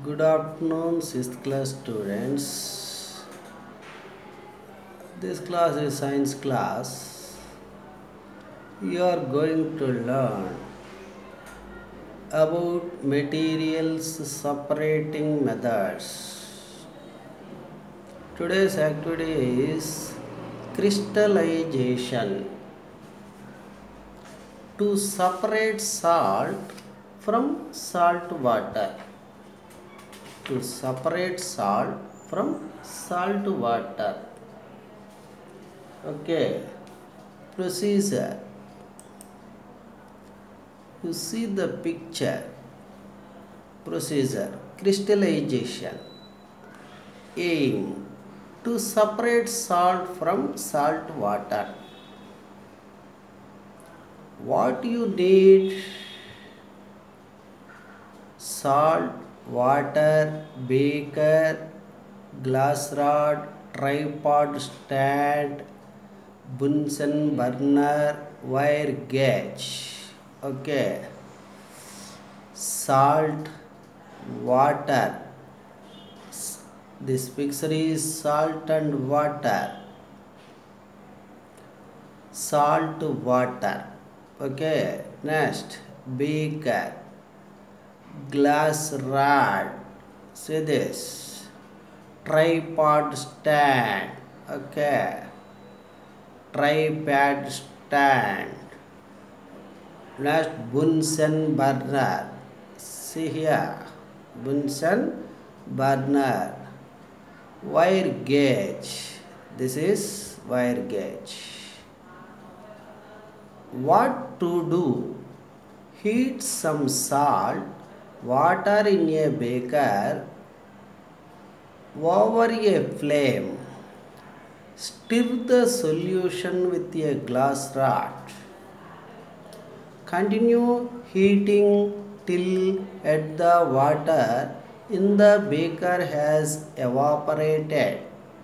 Good afternoon, 6th class students. This class is science class. You are going to learn about materials separating methods. Today's activity is crystallization. To separate salt from salt water. To separate salt from salt water. Okay, procedure. You see the picture. Procedure, crystallization. Aim, to separate salt from salt water. What you need? Salt, water, beaker, glass rod, tripod stand, Bunsen burner, wire gauge. Okay. Salt, water. This picture is salt and water. Salt, water. Okay. Next, beaker, glass rod. See this. Tripod stand. Okay. Tripod stand. Next, Bunsen burner. See here. Bunsen burner. Wire gauge. This is wire gauge. What to do? Heat some salt, water in a beaker over a flame. Stir the solution with a glass rod. Continue heating till the water in the beaker has evaporated.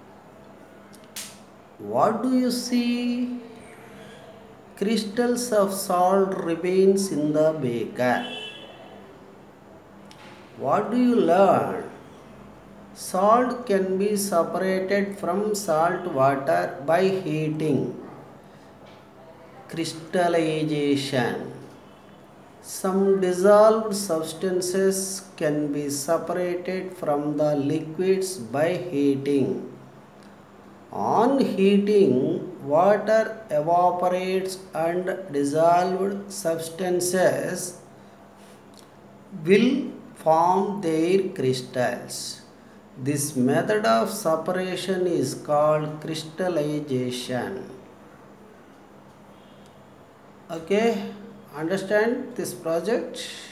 What do you see? Crystals of salt remains in the beaker. What do you learn? Salt can be separated from salt water by heating. Crystallization. Some dissolved substances can be separated from the liquids by heating. On heating, water evaporates and dissolved substances will form their crystals. This method of separation is called crystallization. Okay, understand this project?